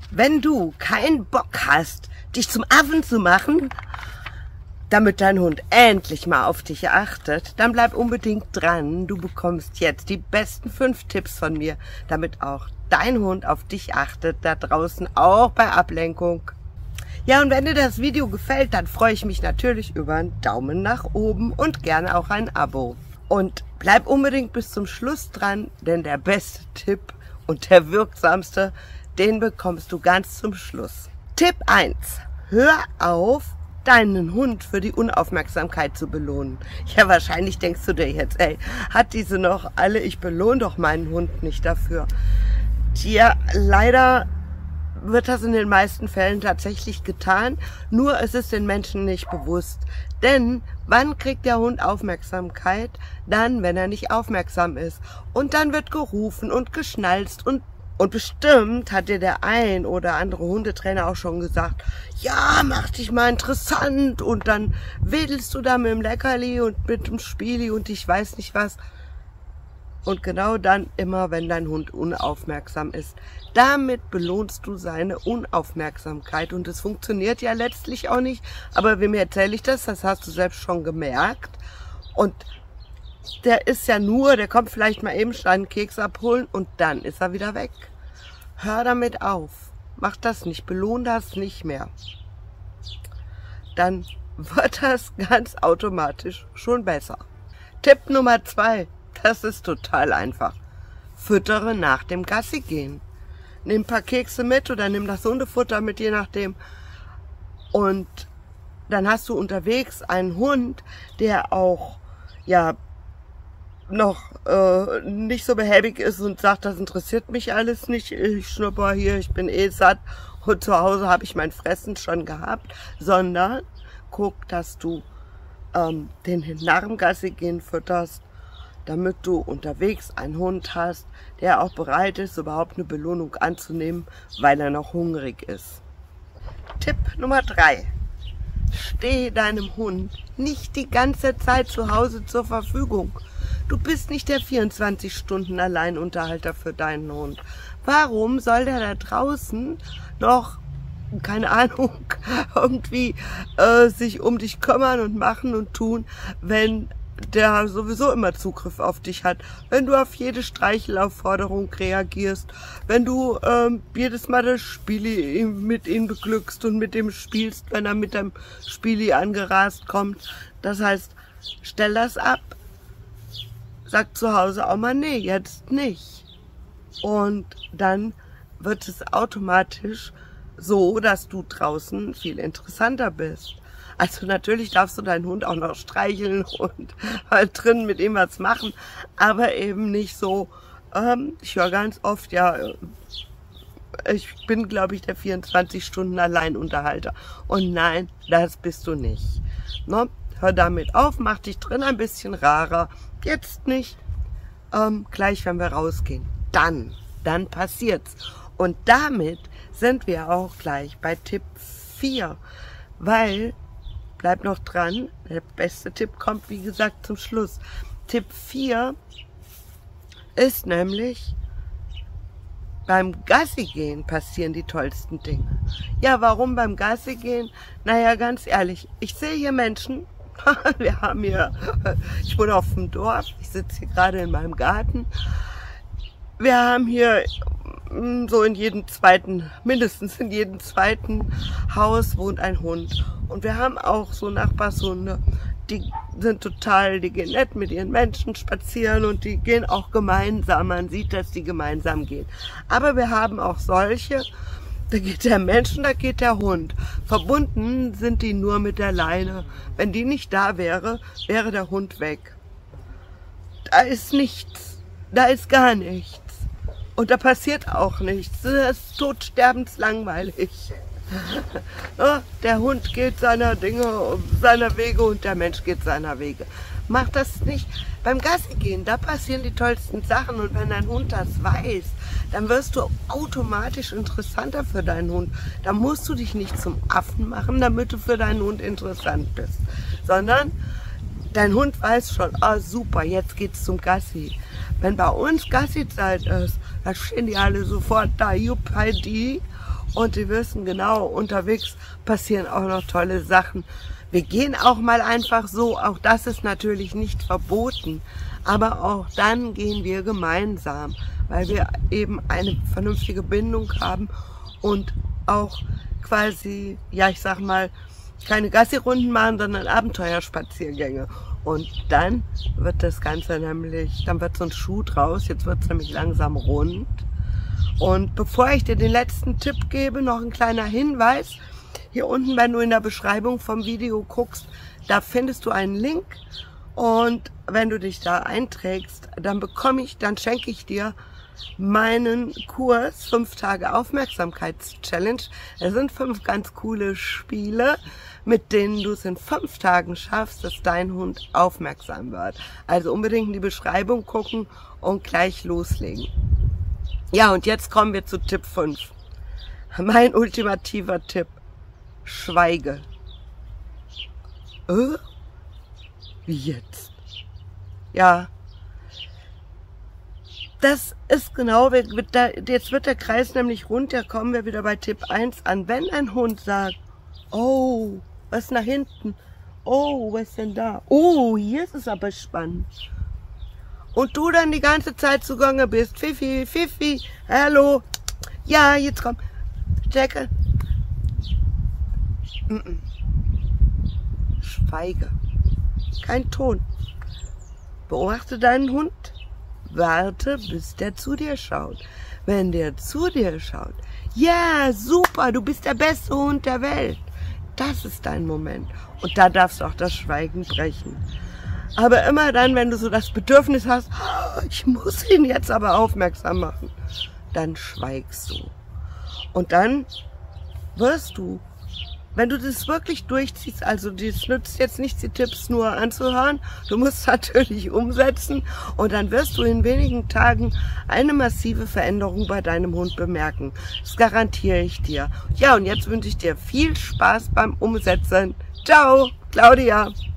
Wenn du keinen Bock hast, dich zum Affen zu machen, damit dein Hund endlich mal auf dich achtet, dann bleib unbedingt dran. Du bekommst jetzt die besten 5 Tipps von mir, damit auch dein Hund auf dich achtet, da draußen auch bei Ablenkung. Ja, und wenn dir das Video gefällt, dann freue ich mich natürlich über einen Daumen nach oben und gerne auch ein Abo. Und bleib unbedingt bis zum Schluss dran, denn der beste Tipp und der wirksamste, den bekommst du ganz zum Schluss. Tipp 1. Hör auf, deinen Hund für die Unaufmerksamkeit zu belohnen. Ja, wahrscheinlich denkst du dir jetzt, ey, hat diese noch alle, ich belohne doch meinen Hund nicht dafür. Tja, leider wird das in den meisten Fällen tatsächlich getan, nur es ist den Menschen nicht bewusst. Denn wann kriegt der Hund Aufmerksamkeit? Dann, wenn er nicht aufmerksam ist. Und dann wird gerufen und geschnalzt und bestimmt hat dir der ein oder andere Hundetrainer auch schon gesagt, ja, mach dich mal interessant und dann wedelst du da mit dem Leckerli und mit dem Spieli und ich weiß nicht was. Und genau dann immer, wenn dein Hund unaufmerksam ist. Damit belohnst du seine Unaufmerksamkeit und es funktioniert ja letztlich auch nicht. Aber wem erzähle ich das? Das hast du selbst schon gemerkt. Und der ist ja nur, der kommt vielleicht mal eben einen Keks abholen und dann ist er wieder weg. Hör damit auf. Mach das nicht, belohn das nicht mehr. Dann wird das ganz automatisch schon besser. Tipp Nummer 2. Das ist total einfach. Füttere nach dem Gassi gehen. Nimm ein paar Kekse mit oder nimm das Hundefutter mit, je nachdem. Und dann hast du unterwegs einen Hund, der auch, ja, noch nicht so behäbig ist und sagt, das interessiert mich alles nicht, ich schnupper hier, ich bin eh satt und zu Hause habe ich mein Fressen schon gehabt, sondern guck, dass du den nach dem Gassi gehen fütterst, damit du unterwegs einen Hund hast, der auch bereit ist, überhaupt eine Belohnung anzunehmen, weil er noch hungrig ist. Tipp Nummer 3. Stehe deinem Hund nicht die ganze Zeit zu Hause zur Verfügung. Du bist nicht der 24-Stunden-Alleinunterhalter für deinen Hund. Warum soll der da draußen noch, keine Ahnung, irgendwie sich um dich kümmern und machen und tun, wenn der sowieso immer Zugriff auf dich hat, wenn du auf jede Streichelaufforderung reagierst, wenn du jedes Mal das Spieli mit ihm beglückst und mit ihm spielst, wenn er mit dem Spieli angerast kommt. Das heißt, stell das ab. Sag zu Hause auch mal, nee, jetzt nicht. Und dann wird es automatisch so, dass du draußen viel interessanter bist. Also natürlich darfst du deinen Hund auch noch streicheln und halt drin mit ihm was machen, aber eben nicht so, ich höre ganz oft, ja, ich bin, glaube ich, der 24-Stunden-Alleinunterhalter. Und nein, das bist du nicht. Ne? Hör damit auf, mach dich drin ein bisschen rarer. Jetzt nicht, gleich wenn wir rausgehen. Dann passiert's. Und damit sind wir auch gleich bei Tipp 4, weil, bleib noch dran, der beste Tipp kommt, wie gesagt, zum Schluss. Tipp 4 ist nämlich, beim Gassi gehen passieren die tollsten Dinge. Ja, warum beim Gassi gehen? Naja, ganz ehrlich, ich sehe hier Menschen, wir haben hier, ich wohne auf dem Dorf, ich sitze hier gerade in meinem Garten. Wir haben hier so mindestens in jedem zweiten Haus wohnt ein Hund. Und wir haben auch so Nachbarshunde, die gehen nett mit ihren Menschen spazieren und die gehen auch gemeinsam. Man sieht, dass die gemeinsam gehen. Aber wir haben auch solche, da geht der Mensch und da geht der Hund. Verbunden sind die nur mit der Leine. Wenn die nicht da wäre, wäre der Hund weg. Da ist nichts. Da ist gar nichts. Und da passiert auch nichts. Das ist totsterbenslangweilig. Der Hund geht seiner Wege und der Mensch geht seiner Wege. Mach das nicht. Beim Gassi gehen, da passieren die tollsten Sachen und wenn dein Hund das weiß, dann wirst du automatisch interessanter für deinen Hund. Da musst du dich nicht zum Affen machen, damit du für deinen Hund interessant bist, sondern dein Hund weiß schon, ah super, jetzt geht's zum Gassi. Wenn bei uns Gassi-Zeit ist, dann stehen die alle sofort da, jupp, die und die wissen genau, unterwegs passieren auch noch tolle Sachen. Wir gehen auch mal einfach so, auch das ist natürlich nicht verboten, aber auch dann gehen wir gemeinsam, weil wir eben eine vernünftige Bindung haben und auch quasi, ja ich sag mal, keine Gassi-Runden machen, sondern Abenteuerspaziergänge. Und dann wird das Ganze nämlich, dann wird so ein Schuh draus, jetzt wird es nämlich langsam rund. Und bevor ich dir den letzten Tipp gebe, noch ein kleiner Hinweis. Hier unten, wenn du in der Beschreibung vom Video guckst, da findest du einen Link. Und wenn du dich da einträgst, dann schenke ich dir meinen Kurs 5 Tage Aufmerksamkeitschallenge. Es sind 5 ganz coole Spiele, mit denen du es in 5 Tagen schaffst, dass dein Hund aufmerksam wird. Also unbedingt in die Beschreibung gucken und gleich loslegen. Ja, und jetzt kommen wir zu Tipp 5. Mein ultimativer Tipp. Schweige. Wie jetzt? Ja. Das ist genau, jetzt wird der Kreis nämlich rund, da kommen wir wieder bei Tipp 1 an. Wenn ein Hund sagt, oh, was ist nach hinten? Oh, was ist denn da? Oh, hier ist es aber spannend. Und du dann die ganze Zeit zugange bist, Fifi, Fifi, hallo, ja, jetzt komm, Stecke. Schweige, kein Ton. Beobachte deinen Hund. Warte, bis der zu dir schaut. Wenn der zu dir schaut, ja, super, du bist der beste Hund der Welt. Das ist dein Moment. Und da darfst du auch das Schweigen brechen. Aber immer dann, wenn du so das Bedürfnis hast, ich muss ihn jetzt aber aufmerksam machen, dann schweigst du. Und dann wirst du, wenn du das wirklich durchziehst, also das nützt jetzt nichts, die Tipps nur anzuhören, du musst natürlich umsetzen und dann wirst du in wenigen Tagen eine massive Veränderung bei deinem Hund bemerken. Das garantiere ich dir. Ja, und jetzt wünsche ich dir viel Spaß beim Umsetzen. Ciao, Claudia.